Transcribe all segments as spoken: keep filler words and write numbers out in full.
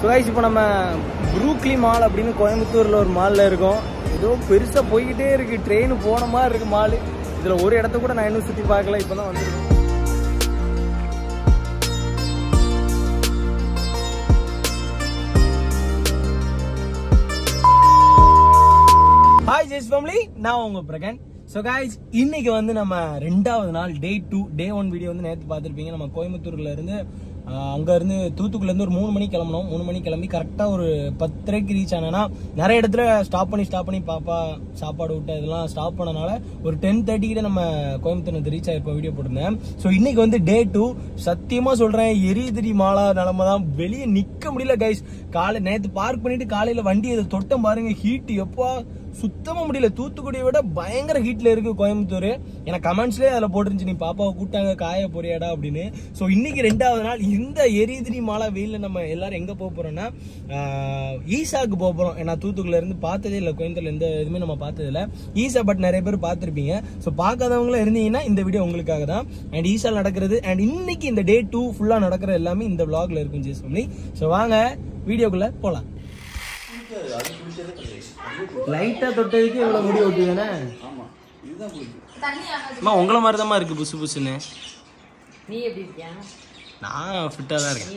Guys இப்போ நம்ம ப்ரூக்லி mall அப்படின்னு கோயம்புத்தூரில் ஒரு மாலில் இருக்கோம். ஏதோ பெருசாக போய்கிட்டே இருக்குது, ட்ரெயின் போன மாதிரி இருக்குது மால். இதில் ஒரு இடத்த கூட நான் இன்னும் சுற்றி பார்க்கல, இப்போ தான் வந்துருக்கேன். ஹாய் ஜெஸ் ஃபேமிலி, நான் உங்க பிரகன். ஸோ காய்ஸ், இன்னைக்கு வந்து நம்ம ரெண்டாவது நாள் day two day one video வந்து நேற்று பார்த்துருப்பீங்க. நம்ம கோயம்புத்தூர்ல இருந்து அங்க இருந்து தூத்துக்குள்ள இருந்து ஒரு மூணு மணிக்கு கிளம்பணும். மூணு மணிக்கு கிளம்பி கரெக்டா ஒரு பத்தரைக்கு ரீச் ஆனா நிறைய இடத்துல ஸ்டாப் பண்ணி ஸ்டாப் பண்ணி பாப்பா சாப்பாடு விட்டு இதெல்லாம் ஸ்டாப் பண்ணனால ஒரு டென் தேர்ட்டி கிட்ட நம்ம கோயம்புத்தூர் ரீச் ஆயிருப்போம். வீடியோ போட்டிருந்தேன். ஸோ இன்னைக்கு வந்து டே டூ. சத்தியமா சொல்றேன், எரிதிரி மாலா நிலமை தான், வெளியே நிக்க முடியல கைஸ். காலை நேற்று பார்க் பண்ணிட்டு காலையில வண்டி இதை தொட்டம் பாருங்க, ஹீட் எப்பா சுத்தமா முடியல. தூத்துக்குடியை விட பயங்கர ஹீட்ல இருக்கு கோயம்புத்தூர். எனக்கு கமெண்ட்ஸ்லேயே அதில் போட்டுருந்துச்சு, நீ பாப்பாவை கூட்டாங்க காய போறியாடா அப்படின்னு. ஸோ இன்னைக்கு ரெண்டாவது நாள். இந்த எரிதிரி மாலா வெயில நம்ம எல்லாரும் எங்க போக போறோம்னா ஈசாக்கு போக போறோம். ஏன்னா தூத்துக்குடியில இருந்து பார்த்ததே இல்லை, கோயம்புத்தூர்ல எந்த எதுவுமே நம்ம பார்த்தது இல்லை. ஈசா பட் நிறைய பேர் பார்த்துருப்பீங்க. ஸோ பார்க்காதவங்களும் இருந்தீங்கன்னா இந்த வீடியோ உங்களுக்காக தான். அண்ட் ஈசா நடக்கிறது அண்ட் இன்னைக்கு இந்த டே டூ ஃபுல்லா நடக்கிற எல்லாமே இந்த vlogல இருக்கும் ஜெஸ் ஃபேமிலி. ஸோ வாங்க வீடியோக்குள்ள போலாம். லைட்டா தொட்டதுக்கு இவ்வளவு முடி ஓட்டுதானே? அம்மா உங்களை மாதிரி தான் இருக்கு புசு புசுன்னு. நீ எப்படி இருக்கியா? நான் ஃபிட்டா தான் இருக்கேன்.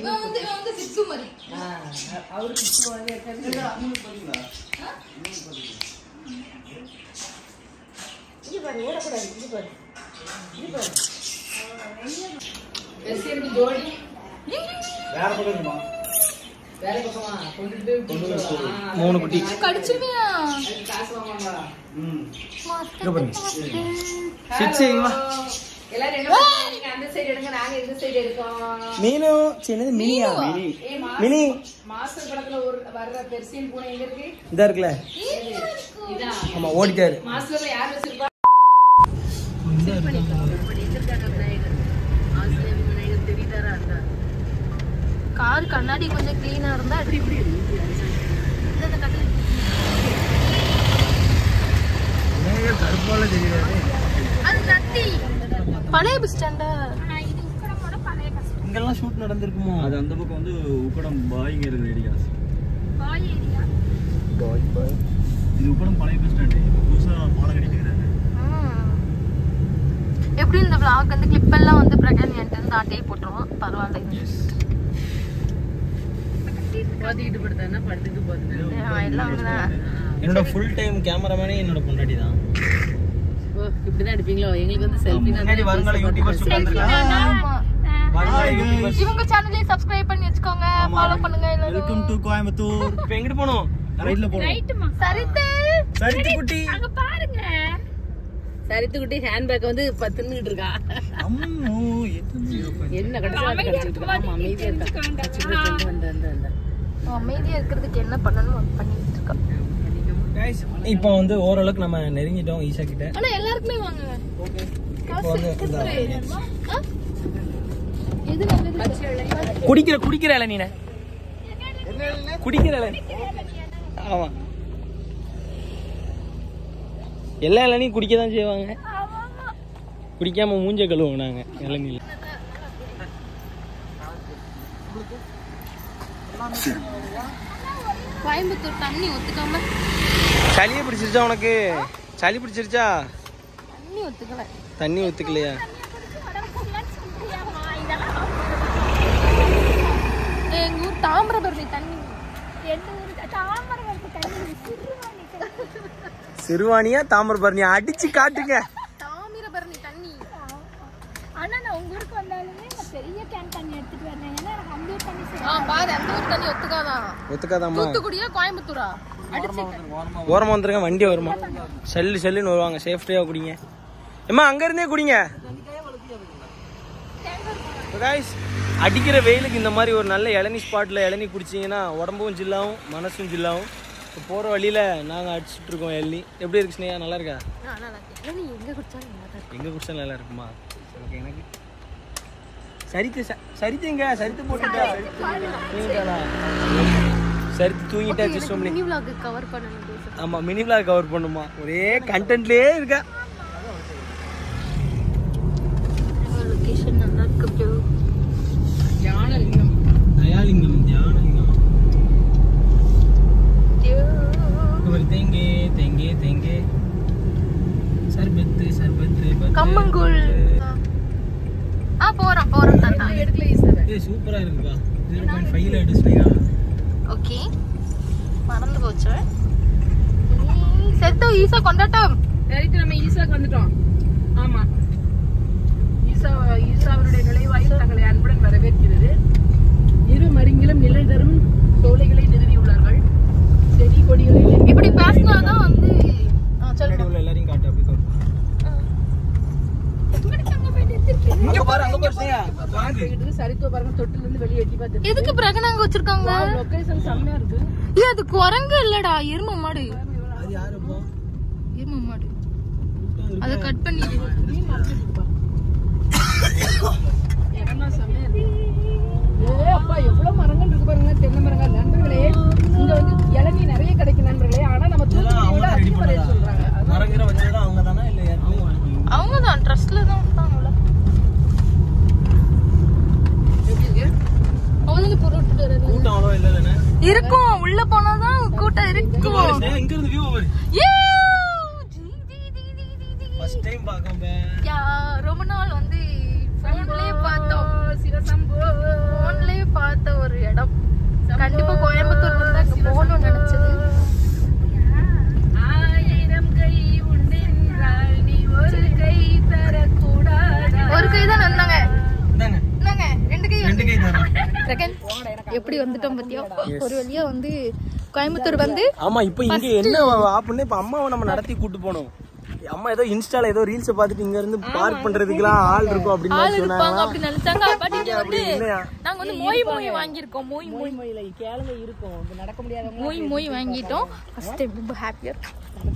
மூணு குட்டி மீனும் சின்னது மினியா மினி மாஸ்டர் படத்துல ஒரு வர்ற பெர்சியன் பூனை எங்க இருக்கு? இதா இருக்குல்ல? ஆமா, ஓடிட்டாரு. மாஸ்டர்ல யார் வச்சிருப்பா? கார் கண்ணாடி கொஞ்சம் கிளீனா இருந்தா கருப்பால தெரியாது. பழைய பஸ் ஸ்டாண்டா? இங்கெல்லாம் ஷூட் நடந்திருக்குமோ? அது அந்த பக்கம் வந்து உக்கடம் பாய்ங்கிறது ஏரியாஸ். பாய் ஏரியா. பாய் பாய். இது உக்கடம் பழைய பஸ் ஸ்டாண்ட். புதுசா பாலம் கட்டிட்டாங்க. எப்படி இந்த vlog வந்து கிளிப் எல்லாம் வந்து பிரகன் என்கிட்ட இருந்து ஆட்டையே போட்டுருவோம். பரவாயில்ல. பாதிட்டு படுத்தானா படுத்துட்டு போகுது. எல்லாம் என்னோட ஃபுல் டைம் கேமராமேனே என்னோட பொண்டாட்டி தான். ஓ, இப்படி தான் எடுப்பீங்களோ? எங்களுக்கு வந்து செல்ஃபி முன்னாடி வருங்கள யூடியூபர்ஸ் உட்கார்ந்திருக்காங்க. இவங்க சேனலை சப்ஸ்கிரைப் பண்ணி வச்சுக்கோங்க, ஃபாலோ பண்ணுங்க. Welcome to Coimbatore. இப்போ எங்க போறோம்? ரைட்ல போறோம். ரைட்மா. சரித்து சரித்து குட்டி அங்க பாருங்க. சரித்து குட்டி ஹேண்ட் பேக் வந்து தின்னுட்டு இருக்கா. அம்மோ என்ன கடைசியா கடிச்சிட்டு இருக்கா? ஆமா, அமைதியா இருக்கா. கடிச்சிட்டு வந்து அந்த அந்த அமைதியா இருக்கிறதுக்கு என்ன பண்ணணும் பண்ணிட்டு இருக்கா. இப்போ வந்து ஓரளவுக்கு நம்ம நெருங்கிட்டோம் ஈஷா கிட்ட. ஆனா எல்லாருக்குமே வாங்க. ஓகே. இப்போ வந்து எது நல்லது? குடிக்கிற குடிக்கிற இளநீனே. குடிக்கிற இளநீ. ஆமா, எல்லா இளநீயும் குடிக்க தான் செய்வாங்க. குடிக்காம மூஞ்ச கழுவோம் நாங்க இளநீல. கோயம்புத்தூர் தண்ணி ஒத்துக்காம சளியை பிடிச்சிருச்சா உனக்கு? சளி பிடிச்சிருச்சா? தண்ணி ஒத்துக்கல. தண்ணி ஒத்துக்கலையா? எங்க ஊர் தாமிரபரணி தண்ணி. தாமிரபரணி தண்ணி சிறுவாணியா தாமிரபரணியா? அடிச்சு காட்டுங்க. தாமிரபரணி தண்ணி. ஆனா நான் உங்க ஊருக்கு வந்தாலுமே பெரிய கேன் தண்ணி எடுத்துட்டு வரேன். ஏன்னா எனக்கு அந்த ஊர் தண்ணி ஆ பாரு, அந்த ஊர் தண்ணி ஒத்துக்காதான். ஒத்துக்காதாமா? தூத்துக்குடியா கோயம்புத்தூரா? ஓரமா வந்துருங்க, வண்டி வருமா? செல்லு செல்லுன்னு வருவாங்க. சேஃப்டியா குடிங்க. ஏமா அங்க இருந்தே குடிங்க. அடிக்கிற வெயிலுக்கு இந்த மாதிரி ஒரு நல்ல இளநீ ஸ்பாட்ல இளநீ குடிச்சிங்கன்னா உடம்பும் ஜில்லாவும் மனசும் ஜில்லாவும். இப்போ போகிற வழியில் நாங்கள் அடிச்சுட்டு இருக்கோம் இளநீ. எப்படி இருக்கு ஸ்னேகா? நல்லா இருக்கா? எங்க குடிச்சாலும் எங்கே குடிச்சா நல்லா இருக்குமா? ஓகே. எனக்கு சரித்து சரித்துங்க சரித்து போட்டுட்டா. தூங்கிட்டாளா? சரித்து தூங்கிட்டா. மினி vlog கவர் பண்ணணும். ஆமா, மினி vlog கவர் பண்ணுமா? ஒரே கண்டென்ட்லயே இருக்கா. லொகேஷன் நல்லா இருக்கு ப்ரோ. தியானலிங்கம். தயாலிங்கம் தியானலிங்கம் கம்மங்கூழ். ஆ போறோம் போறோம் தாத்தா. எடுக்கல ஈஸாவை. ஏய் சூப்பரா இருக்குப்பா. ஜீரோ பாயிண்ட் ஃபைவ் ல டிஸ்ப்ளேயா. ஓகே மறந்து போச்சு. செத்தோ ஈசா கொண்டாட்டம். சரித்து நம்ம ஈசாக்கு வந்துட்டோம். ஆமா ஈசா ஈசாவுடைய நுழைவாயில் தங்களை அன்புடன் வரவேற்கிறது. இரு மருங்கிலும் நிழல் தரும் சோலைகளை நிறுவியுள்ளார்கள். செடி கொடிகளை இப்படி பேசினாதான் வந்து முன்னாடி உள்ள எல்லாரையும் காட்டு அப்படி காட்டு. அங்க பாரு அங்க பாரு சேயா. வாங்க. சரித்துவ பாருங்க தொட்டில இருந்து வெளியே எட்டி பார்த்து. எதுக்கு பிரகனாங்க வச்சிருக்காங்க? லொகேஷன் செம்மையா இருக்கு. ஏ அது குரங்கு இல்லடா எருமை மாடு. அது யாருப்பா? எருமை மாடு. அத கட் பண்ணி நீ மாத்திட்டு பா. ஏன்னா செம்மையா இருக்கு. ஏ அப்பா எவ்வளவு மரங்கள் இருக்கு பாருங்க தென்னை மரங்கள். நண்பர்களே இங்க வந்து இளநீ நிறைய கிடைக்கும் நண்பர்களே. ஆனா நம்ம தூத்துக்குடியோட அதிகமா ரேட் சொல்றாங்க. மரங்கற வச்சது அவங்க தானா இல்ல யாருமே? அவங்க தான் ட்ரஸ்ட்ல தான் விட்டாங்கல. எப்படி இருக்கு? அவங்க புரோட்டு வரது கூட்டம் அவ்வளோ இல்லலனே. இருக்கும் உள்ள போனா தான் கூட்டம் இருக்கும். இங்க இருந்து வியூ பாரு. ஏ ஃபர்ஸ்ட் டைம் பாக்கம்பே. யா ரொம்ப நாள் வந்து ஃபோன்லயே பார்த்தோம். சிவசம்போ ஃபோன்லயே பார்த்த ஒரு இடம். கண்டிப்பா கோயம்புத்தூர் வந்தா அங்க போகணும்னு நினைச்சது. ஆயிரம் கை உண்டென்றால் நீ ஒரு கை தரக்கூடாதா? ஒரு கை தான் வந்தாங்க. இந்தாங்க. என்னங்க ரெண்டு கை ரெண்டு கை தரேன். செகண்ட் எப்படி வந்துட்டோம் பத்தியா? ஒரு வழியா வந்து கோயம்புத்தூர் வந்து ஆமா இப்போ இங்க என்ன ஆப்புன்னு இப்ப அம்மாவை நம்ம நடத்தி கூட்டு போனோம். அம்மா ஏதோ இன்ஸ்டால ஏதோ ரீல்ஸ் பார்த்துட்டு இங்க இருந்து பார்க் பண்றதுக்குலாம் ஆள் இருக்கும் அப்படின்னு ஆள் இருப்பாங்க சொன்னாங்க. அப்படி நினைச்சாங்க. பட் இங்க வந்து நாங்க வந்து மோய் மோய் வாங்கியிருக்கோம். மோய் மோய் மொயில கேளுங்க இருக்கும். இது நடக்க முடியாதவங்க மோய் மோய் வாங்கிட்டோம். ஃபர்ஸ்ட் டைம் ரொம்ப ஹாப்பியா இருக்கு.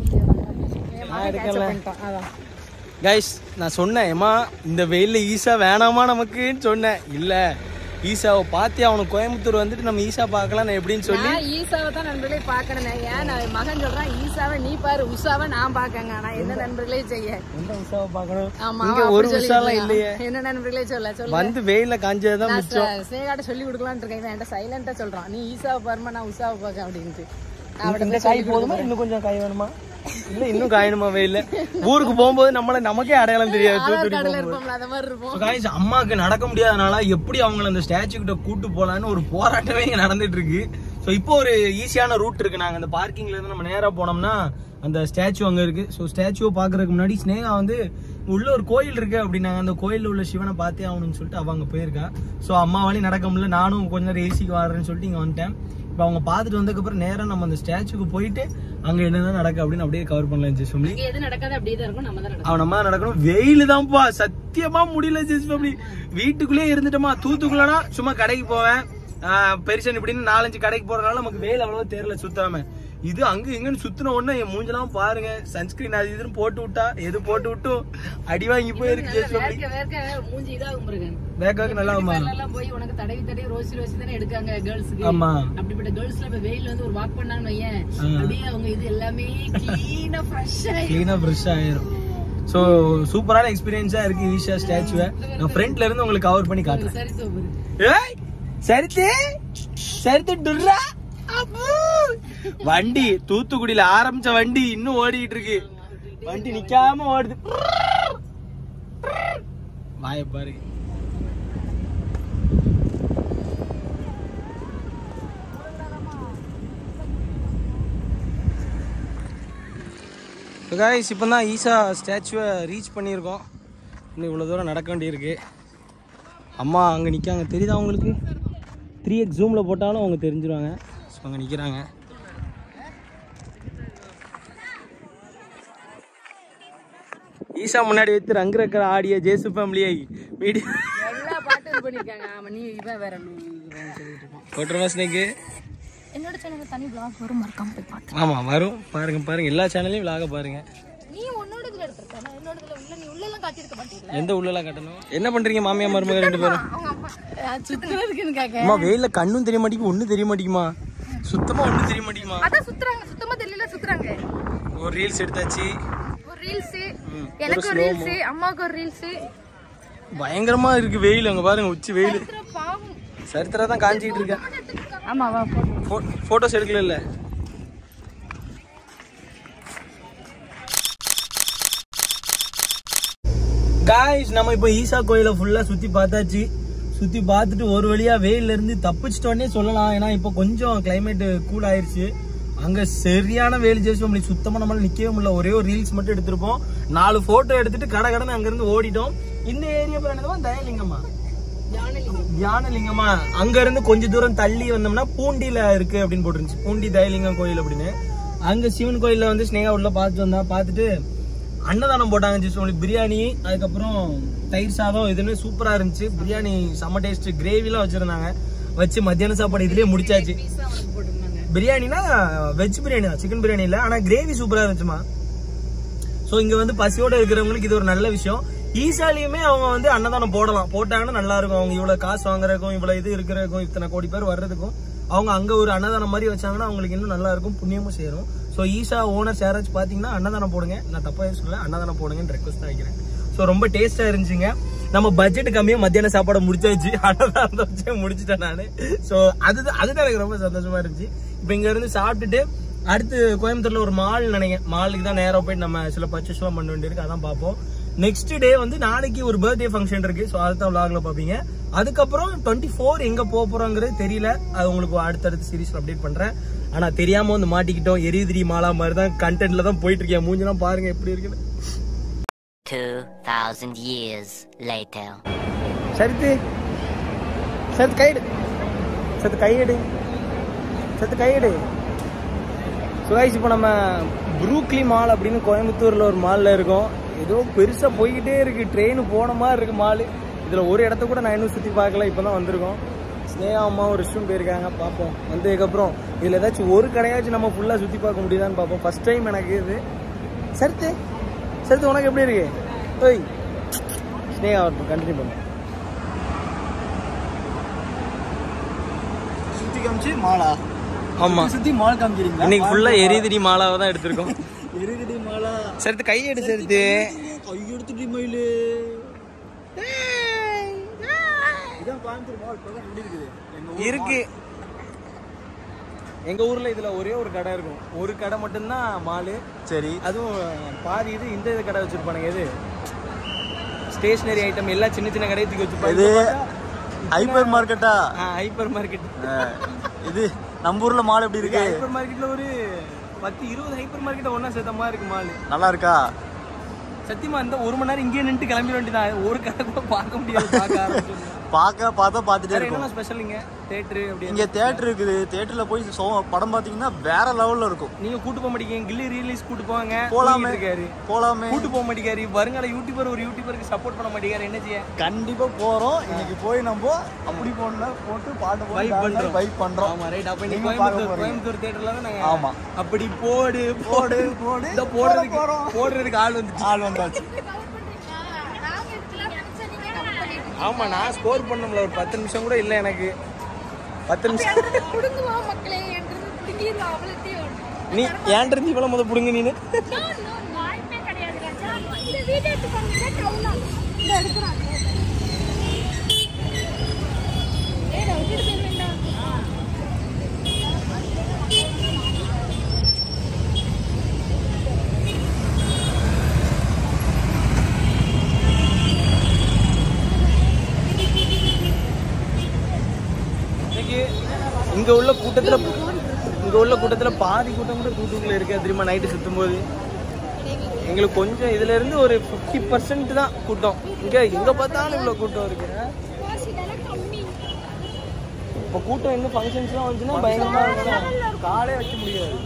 நான் எடுக்கல. கைஸ் நான் சொன்னேன் ஏமா இந்த வெயில்ல ஈசா வேணாமா நமக்குன்னு சொன்னேன். இல்ல ஈசாவை பார்த்தே அவனுக்கு கோயம்புத்தூர் வந்துட்டு நம்ம ஈசா பார்க்கலாம் எப்படின்னு சொல்லி ஈசாவை தான் நண்பர்களே பாக்கணும். ஏன் நான் மகன் சொல்றான் ஈசாவை நீ பாரு உஷாவை நான் பாக்கங்க. ஆனா என்ன நண்பர்களே செய்ய எந்த உஷாவை பார்க்கணும்? ஆமா இங்க ஒரு உஷாலாம் இல்லையே. என்ன நண்பர்களே சொல்ல சொல்ல வந்து வெயில்ல காஞ்சதான் மிச்சம். ஸ்னேகாட்ட சொல்லி கொடுக்கலான்னு இருக்கேன். என்கிட்ட சைலண்டா சொல்றான் நீ ஈசாவை பாருமா நான் உஷாவை பார்க்க அப்படின்ட்டு. இந்த காய் போதுமா இன்னும் கொஞ்சம் காய் வேணுமா? இல்ல இன்னும் காயணுமா வெயில்ல? ஊருக்கு போகும்போது நம்மள நமக்கே அடையாளம் தெரியாது. தூத்துக்குடி இருப்போம்ல அந்த மாதிரி இருப்போம். காய்ஸ் அம்மாக்கு நடக்க முடியாதனால எப்படி அவங்கள அந்த ஸ்டாச்சு கிட்ட கூட்டு போலான்னு ஒரு போராட்டமே இங்க நடந்துட்டு இருக்கு. ஸோ இப்போ ஒரு ஈஸியான ரூட் இருக்கு. நாங்க அந்த பார்க்கிங்ல இருந்து நம்ம நேரா போனோம்னா அந்த ஸ்டாச்சு அங்க இருக்கு. ஸோ ஸ்டாச்சுவை பாக்குறதுக்கு முன்னாடி ஸ்னேகா வந்து உள்ள ஒரு கோயில் இருக்கு அப்படின்னாங்க. அந்த கோயில்ல உள்ள சிவனை பார்த்தே ஆகணும்னு சொல்லிட்டு அவ அங்க போயிருக்கா. ஸோ அம்மாவாலையும் நடக்க முடியல. நானும் கொஞ்ச நேரம் ஏசிக்கு வர்றேன்னு சொல்லிட்டு இங்க வந்துட்டேன். இப்போ அவங்க பார்த்துட்டு வந்ததுக்கப்புறம் நேரம் நம்ம அந்த ஸ்டாச்சுக்கு போயிட்டு அங்க என்னதான் நடக்கு அப்படின்னு அப்படியே கவர் பண்ணலாம் ஜெஸ் ஃபேமிலி. எது நடக்காது அப்படியே தான் இருக்கும். நம்ம தான் நடக்கும். அவன் நம்ம தான் நடக்கணும். வெயில் தான்ப்பா சத்தியமா முடியல ஜெஸ் ஃபேமிலி. வீட்டுக்குள்ளேயே இருந்துட்டோமா. தூத்துக்குள்ளனா சும்மா கடைக்கு போவேன் பெருசன் இப்படின்னு நாலஞ்சு கடைக்கு போறதுனால நமக்கு வெயில் அவ்வளவா தெரியல சுத்தாம. இது அங்க இங்கன்னு சுத்தின உடனே என் மூஞ்செல்லாம் பாருங்க. சன்ஸ்கிரீன் அது இதுன்னு போட்டு விட்டா எது போட்டு விட்டும் அடி வாங்கி போயிருக்கு ஜெஸ் ஃபேமிலி. வேர்க்க மூஞ்சி இதாகும் முருகன். வேக்காக்கு நல்லா ஆமா எல்லாம் போய் உனக்கு தடவி தடவி ரோசி ரோசி தானே எடுக்காங்க கேர்ள்ஸ்க்கு. ஆமா அப்படிப்பட்ட கேர்ள்ஸ்ல இப்ப வெயில்ல வந்து ஒரு வாக் பண்ணான்னு வையேன் அப்படியே அவங்க இது எல்லாமே கிளீனா ஃப்ரெஷ் ஆயிடும். கிளீனா ஃப்ரெஷ் ஆயிரும். சோ சூப்பரான எக்ஸ்பீரியன்ஸா இருக்கு ஈஷா ஸ்டாச்சுவை. நான் ஃப்ரண்ட்ல இருந்து உங்களுக்கு கவர் பண்ணி காட்டுறேன். சரி சோபர். ஏய் சரித்து சரித்து டுர்ரா அப்பு வண்டி தூத்துக்குடியில ஆரம்பிச்ச வண்டி இன்னும் ஓடிட்டு இருக்கு. வண்டி நிக்காம ஓடுது. வாய பாரு. கைஸ் இப்போ தான் ஈசா ஸ்டாச்சுவை ரீச் பண்ணியிருக்கோம். இன்னும் இவ்வளோ தூரம் நடக்க வேண்டியிருக்கு. அம்மா அங்கே நிற்காங்க தெரியுதா அவங்களுக்கு? த்ரீ எக்ஸ் ஜூமில் போட்டாலும் அவங்க தெரிஞ்சிருவாங்க. ஸோ அங்கே நிற்கிறாங்க. ஈஷா முன்னாடி வைத்து ரங்கு ரக்கிற ஆடிய ஜேசு ஃபேமிலியை மீடியா எல்லா பாட்டும் பண்ணிருக்காங்க. ஆமா நீ இவன் வேற ஓட்டுற மாசனுக்கு என்னோட சேனல்ல தனி vlog வரும் மறக்காம போய் பாருங்க. ஆமா வரும் பாருங்க பாருங்க எல்லா சேனல்லையும் vlog பாருங்க. நீ உன்னோடதுல எடுத்துக்க நான் என்னோடதுல உள்ள நீ உள்ள எல்லாம் காட்டிருக்க மாட்டீங்களா? எந்த உள்ளலாம் காட்டணும்? என்ன பண்றீங்க மாமியா மருமக ரெண்டு பேரும்? அவங்க அம்மா சுத்துறதுக்குன்னு கேக்க. அம்மா வெயில்ல கண்ணும் தெரிய மாட்டேங்குது ஒண்ணும் தெரிய மாட்டேங்குமா. சுத்தமா ஒண்ணும் தெரிய மாட்டேங்குமா. அதான் சுத்துறாங்க சுத்தமா தெரியல சுத்துறாங்க. ஒரு ரீல்ஸ் எடுத்தாச்சு. ஒரு ரீல்ஸ் எனக்கு ஒரு ரீல்ஸ் அம்மாக்கு ஒரு ரீல்ஸ். பயங்கரமா இருக்கு வெயில். அங்க பாருங்க உச்சி வெயில். பாவம் சரித்திரா தான் காஞ்சிட்டு இருக்கேன். ஆமா வா போட்டோஸ் எடுக்கல இல்ல. காய்ஸ் நம்ம இப்போ ஈசா கோயிலை ஃபுல்லா சுத்தி பார்த்தாச்சு. சுத்தி பார்த்துட்டு ஒரு வழியா வெயில இருந்து தப்பிச்சிட்டோன்னே சொல்லலாம். ஏன்னா இப்போ கொஞ்சம் கிளைமேட் கூல் ஆயிருச்சு. அங்க சரியான வெயில் ஜெயிச்சு நம்மளுக்கு சுத்தமா நம்மளால நிக்கவே முடியல. ஒரே ஒரு ரீல்ஸ் மட்டும் எடுத்திருப்போம். நாலு போட்டோ எடுத்துட்டு கடை கடனை அங்க இருந்து ஓடிட்டோம். இந்த ஏரியா பேர் என்னதுமா? தயலிங்கம்மா, தியானலிங்கமா. அங்க இருந்து கொஞ்ச தூரம் தள்ளி வந்தோம்னா பூண்டியில இருக்கு அப்படின்னு போட்டுருந்துச்சு. பூண்டி தயலிங்கம் கோயில் அப்படின்னு. அங்க சிவன் கோயில்ல வந்து ஸ்னேகா உள்ள பாத்துட்டு வந்தா. பாத்துட்டு அன்னதானம் போட்டாங்க. ஜஸ்ட் உங்களுக்கு பிரியாணி, அதுக்கப்புறம் தயிர் சாதம், இதுன்னு சூப்பரா இருந்துச்சு. பிரியாணி செம்ம டேஸ்ட். கிரேவி எல்லாம் வச்சிருந்தாங்க. வச்சு மத்தியான சாப்பாடு இதுலயே முடிச்சாச்சு. பிரியாணினா வெஜ் பிரியாணி தான், சிக்கன் பிரியாணி இல்ல. ஆனா கிரேவி சூப்பரா இருந்துச்சுமா. சோ இங்க வந்து பசியோட இருக்கிறவங்களுக்கு இது ஒரு நல்ல விஷயம். ஈசாலியுமே அவங்க வந்து அன்னதானம் போடலாம். போட்டாங்கன்னா நல்லா இருக்கும். அவங்க இவ்வளவு காசு வாங்குறதுக்கும் இவ்வளவு இது இருக்கிறதுக்கும் இத்தனை கோடி பேர் வர்றதுக்கும் அவங்க அங்க ஒரு அன்னதானம் மாதிரி வச்சாங்கன்னா அவங்களுக்கு இன்னும் நல்லா இருக்கும், புண்ணியமும் சேரும். சோ ஈசா ஓனர் யாராச்சும் பாத்தீங்கன்னா அன்னதானம் போடுங்க. நான் தப்பா சொல்லல, அன்னதானம் போடுங்கன்னு ரெக்வஸ்ட் தான் வைக்கிறேன். சோ ரொம்ப டேஸ்டா இருந்துச்சுங்க. நம்ம பட்ஜெட் கம்மியா மத்தியான சாப்பாடு முடிச்சாச்சு. அன்னதானம் வச்சு முடிச்சுட்டேன் நானு. சோ அதுதான் அதுதான் எனக்கு ரொம்ப சந்தோஷமா இருந்துச்சு. இப்ப இங்க இருந்து சாப்பிட்டுட்டு அடுத்து கோயம்புத்தூர்ல ஒரு மால் நினைக்கிறேன். மாலுக்கு தான் நேரம் போயிட்டு நம்ம சில பர்ச்சேஸ் எல்லாம் பண்ண வேண்டியிருக்கு. அதான் பார்ப்போம். நெக்ஸ்ட் டே வந்து நாளைக்கு ஒரு பர்த்டே ஃபங்க்ஷன் இருக்கு. சோ அதுதான் விளாக்ல பாப்பீங்க. அதுக்கப்புறம் டுவெண்ட்டி ஃபோர் எங்க போக போறோங்கிறது தெரியல. அது உங்களுக்கு அடுத்தடுத்த சீரீஸ்ல அப்டேட் பண்றேன். ஆனா தெரியாம வந்து மாட்டிக்கிட்டோம். எரிதிரி மாலா மாதிரி தான் கண்டென்ட்ல தான் போயிட்டு இருக்கேன். மூஞ்செல்லாம் பாருங்க எப்படி இருக்குன்னு. two thousand years later. சரித்து சத்து கைடு சத்து கையெடு சத்து கையெடு. சுகாய்ஸ் இப்போ நம்ம ப்ரூக்லி மால் அப்படின்னு கோயம்புத்தூர்ல ஒரு மால்ல இருக்கோம். ஏதோ பெருசா போய்கிட்டே இருக்கு. ட்ரெயின் போன மாதிரி இருக்கு மால். இதுல ஒரு இடத்த கூட நான் இன்னும் சுத்தி பார்க்கல. இப்பதான் வந்திருக்கோம். ஸ்னேகா அம்மாவும் ரெஸ்ட்ரூம் போயிருக்காங்க. பார்ப்போம். வந்ததுக்கப்புறம் இதுல ஏதாச்சும் ஒரு கடையாச்சும் நம்ம ஃபுல்லா சுத்தி பார்க்க முடியுதான்னு பார்ப்போம். ஃபர்ஸ்ட் டைம் எனக்கு இது. சரித்து சரித்து உனக்கு எப்படி இருக்கு? ஓய் ஸ்னேகா கண்டினியூ பண்ண. சுத்தி காமிச்சு மாலா. ஆமா சுத்தி மால் காமிக்கிறீங்க. இன்னைக்கு ஃபுல்லா எரிதிரி மாலாவை தான் எடுத்திருக்கோம். எரிதிரி மாலா. சரித்து கை எடு. சரித்து கை எடுத்துட்டு மயிலு. இதான் கோயம்புத்தூர் மால் இப்பதான் எப்படி இருக்குது இருக்கு. எங்க ஊர்ல இதுல ஒரே ஒரு கடை இருக்கும். ஒரு கடை மட்டும்தான் மாலு. சரி. அதுவும் பாதி இது இந்த இது கடை வச்சிருப்பானுங்க. இது ஸ்டேஷனரி ஐட்டம் எல்லாம் சின்ன சின்ன கடையை தூக்கி வச்சிருப்பாங்க. இது ஹைப்பர் மார்க்கெட்டா? Hypermarket. இது நம்ம ஊர்ல மால் எப்படி இருக்கு? ஹைப்பர் மார்க்கெட்ல ஒரு பத்து இருபது ஹைப்பர் மார்க்கெட் ஒன்னா சேர்த்த மாதிரி இருக்கு மாலு. நல்லா இருக்கா? சத்தியமா இந்த ஒரு மணி நேரம் இங்கே நின்று கிளம்பி வேண்டியதான். ஒரு கடை கூட பார்க்க முடியாது. பார்க்க ஆரம்பிச்சு பார்க்க பார்த்தா பார்த்துட்டே இருக்கும். என்ன ஸ்பெஷல் இங்க தியேட்டர் அப்படி? இங்க தியேட்டர் இருக்குது. தியேட்டர்ல போய் படம் பாத்தீங்கன்னா வேற லெவல்ல இருக்கும். நீங்க கூட்டு போக மாட்டீங்க. கில்லி ரிலீஸ் கூட்டு போவாங்க. போலாமே இருக்காரு போலாமே கூட்டு போக மாட்டேங்காரு. வருங்கால யூடியூபர் ஒரு யூடியூபருக்கு சப்போர்ட் பண்ண மாட்டேங்காரு. என்ன செய்ய? கண்டிப்பா போறோம். இன்னைக்கு போய் நம்ம அப்படி போன போட்டு பாட்டு வைப் பண்றோம் வைப் பண்றோம். ஆமா ரைட். அப்ப நீங்க கோயம்புத்தூர் கோயம்புத்தூர் தியேட்டர்ல தான் நாங்க. ஆமா அப்படி போடு போடு போடு இந்த போடுறதுக்கு போடுறதுக்கு ஆள் வந்துச்சு. ஆள் வந்தாச்சு. ஆமா நான் ஸ்கோர் பண்ணல. ஒரு பத்து நிமிஷம் கூட இல்ல எனக்கு. பத்து நிமிஷம் நீ ஏன் இருந்து இவ்வளவு முத புடுங்க நீனு. இங்க உள்ள கூட்டத்துல இங்க உள்ள கூட்டத்துல பாதி கூட்டம் கூட தூத்துக்குள்ள இருக்கு தெரியுமா? நைட்டு சுத்தும் போது எங்களுக்கு கொஞ்சம் இதுல இருந்து ஒரு பிப்டி பர்சன்ட் தான் கூட்டம். இங்க எங்க பார்த்தாலும் இவ்வளவு கூட்டம் இருக்கு. இப்ப கூட்டம் இன்னும் ஃபங்க்ஷன்ஸ் எல்லாம் வந்துச்சுன்னா பயங்கரமா இருக்கும். காலே வைக்க முடியாது.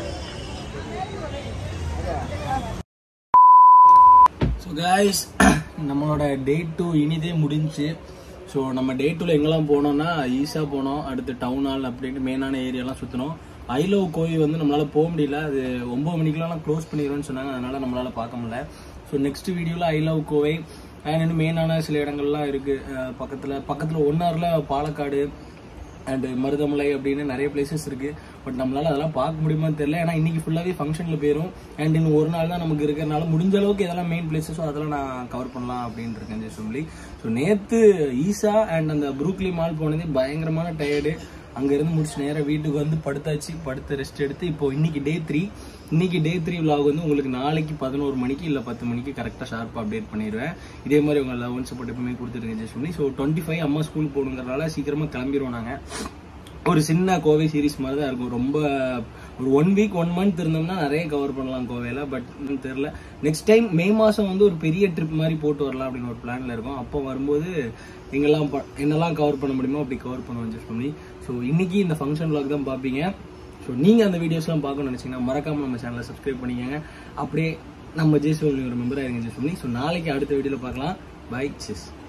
ஸோ காய்ஸ் நம்மளோட டே டூ இனிதே முடிஞ்சு. ஸோ நம்ம டே டூவில் எங்கெல்லாம் போனோம்னா ஈஸா போனோம். அடுத்து டவுன் ஹால் அப்படின்ட்டு மெயினான ஏரியாலாம் சுற்றினோம். ஐ லவ் கோயில் வந்து நம்மளால் போக முடியல. அது ஒம்பது மணிக்கெலாம் க்ளோஸ் பண்ணிடுவேன்னு சொன்னாங்க. அதனால் நம்மளால் பார்க்க முடியல. ஸோ நெக்ஸ்ட் வீடியோவில் ஐ லவ் கோவை அண்ட் இன்னும் மெயினான சில இடங்கள்லாம் இருக்குது. பக்கத்தில் பக்கத்தில் ஒன் ஹவரில் பாலக்காடு அண்ட் மருதமலை அப்படின்னு நிறைய பிளேசஸ் இருக்குது. பட் நம்மளால் அதெல்லாம் பார்க்க முடியுமான்னு தெரியல. ஏன்னா இன்றைக்கி ஃபுல்லாகவே ஃபங்க்ஷனில் போயிடும். அண்ட் இன்னும் ஒரு நாள் தான் நமக்கு இருக்கிறனால முடிஞ்ச அளவுக்கு எதெல்லாம் மெயின் பிளேசஸோ அதெல்லாம் நான் கவர் பண்ணலாம் அப்படின்னு இருக்கேன் சொல்லி. ஸோ நேற்று ஈசா அண்ட் அந்த ப்ரூக்லி மால் போனதே பயங்கரமான டயர்டு. அங்கேருந்து முடிச்சு நேராக வீட்டுக்கு வந்து படுத்தாச்சு. படுத்து ரெஸ்ட் எடுத்து இப்போ இன்னைக்கு டே த்ரீ இன்னைக்கு டே த்ரீ விலாக் வந்து உங்களுக்கு நாளைக்கு பதினோரு மணிக்கு இல்லை பத்து மணிக்கு கரெக்டாக ஷார்ப்பாக அப்டேட் பண்ணிடுவேன். இதே மாதிரி உங்கள் லவ் சப்போர்ட் எப்பவுமே கொடுத்துருங்க ஜஸ்ட் பண்ணி. ஸோ டுவெண்ட்டி ஃபைவ் அம்மா ஸ்கூல் போகணுங்கிறனால சீக்கிரமாக கிளம்பிடுவோம். நாங்கள் ஒரு சின்ன கோவை சீரீஸ் மாதிரி தான் இருக்கும். ரொம்ப ஒரு ஒன் வீக் ஒன் மந்த் இருந்தோம்னா நிறைய கவர் பண்ணலாம் கோவையில். பட் தெரில, நெக்ஸ்ட் டைம் மே மாதம் வந்து ஒரு பெரிய ட்ரிப் மாதிரி போட்டு வரலாம் அப்படின்னு ஒரு பிளானில் இருக்கும். அப்போ வரும்போது எங்கெல்லாம் என்னெல்லாம் கவர் பண்ண முடியுமோ அப்படி கவர் பண்ணுவோம் ஜஸ்ட் பண்ணி. ஸோ இன்னைக்கு இந்த ஃபங்க்ஷன் விலாக் தான் பார்ப்பீங்க. ஸோ நீங்கள் அந்த வீடியோஸ்லாம் பார்க்கணும்னு நினச்சிங்கன்னா மறக்காமல் நம்ம சேனலை சப்ஸ்கிரைப் பண்ணிக்கோங்க. அப்படியே நம்ம ஜேசி ஒரு மெம்பராக இருங்க ஜஸ்ட் பண்ணி. ஸோ நாளைக்கு அடுத்த வீடியோவில் பார்க்கலாம். Bye, sis.